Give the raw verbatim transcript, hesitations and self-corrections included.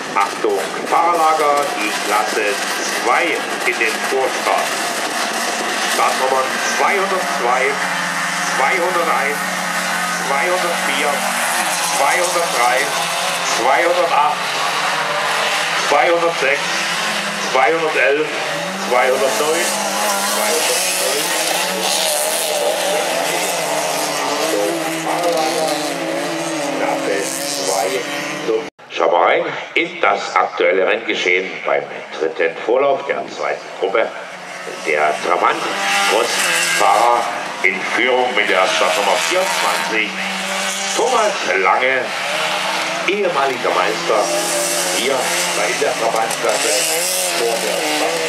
Achtung, Fahrerlager, die Klasse zwei in den Vorstart. Startnummern zweihundertzwei, zweihunderteins, zweihundertvier, zweihundertdrei, zweihundertacht, zweihundertsechs, zweihundertelf, zweihundertneun, Schauen wir rein in das aktuelle Renngeschehen beim dritten Vorlauf der zweiten Gruppe. Der Trabant-Cross-Fahrer in Führung mit der Startnummer vierundzwanzig, Thomas Lange, ehemaliger Meister hier bei der Trabant-Klasse vor der Start.